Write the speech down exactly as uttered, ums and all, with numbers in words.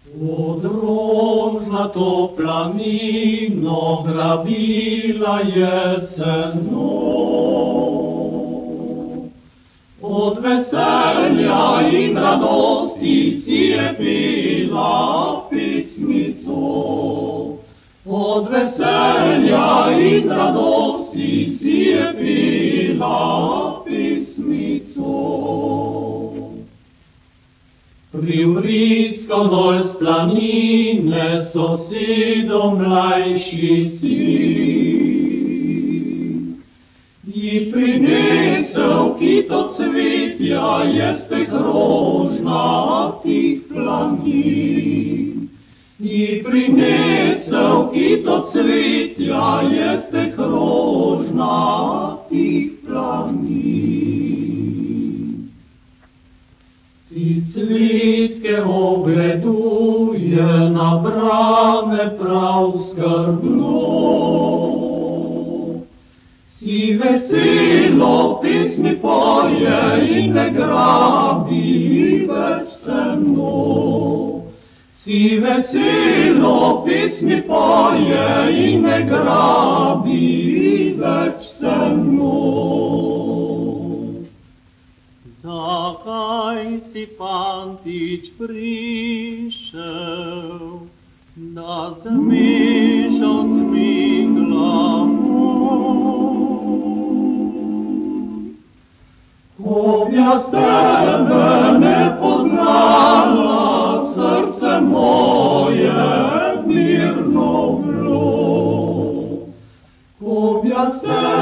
Podrožnato planino grabila jeseno, od veselja in radosti si je pela pesmico. Od veselja in radosti si je pela pesmico. Privriskal dol z planine sosedom mlajši sin. Ji prinesel kito cvetja jeste rožnatih planin. Ji prinesel kito cvetja jeste rožnatih planin. Si cvetke ogleduje na brame prav skrbno. Si veselo pesmi poje in ne grabi več seno. Si veselo pesmi poje in ne grabi več seno. Zakaj si, fantič, prišel, da zmešal s mi glavu? Ko bi jaz tebe ne poznala, srce moje mirno bilo. Ko bi jaz tebe